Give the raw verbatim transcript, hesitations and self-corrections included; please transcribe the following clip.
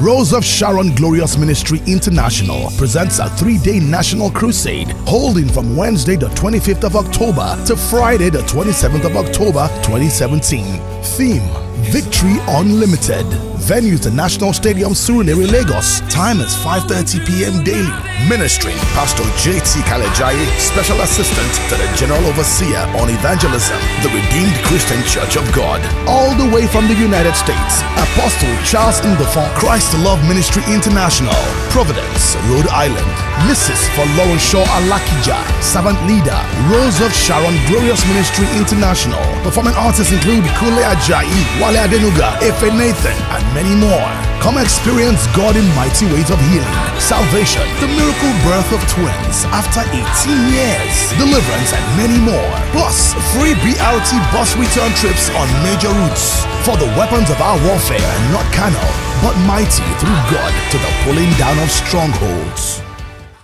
Rose of Sharon Glorious Ministry International presents a three-day National Crusade holding from Wednesday the twenty-fifth of October to Friday the twenty-seventh of October twenty seventeen. Theme: Victory Unlimited. Venue: the National Stadium, Surulere, Lagos. Time is five thirty p m daily. Ministry: Pastor J T Kalejaiye, Special Assistant to the General Overseer on Evangelism, the Redeemed Christian Church of God. All the way from the United States, Apostle Charles Ndifon, Christ Love Ministry International, Providence, Rhode Island. Missus Folorunso Alakija, Servant Leader, Rose of Sharon Glorious Ministry International. Performing artists include Kunle, Ajayi, Wale, Adenuga, Nathan, and many more. Come experience God in mighty ways of healing, salvation, the miracle birth of twins after eighteen years, deliverance, and many more. Plus, free B R T bus return trips on major routes. For the weapons of our warfare are not carnal, but mighty through God to the pulling down of strongholds.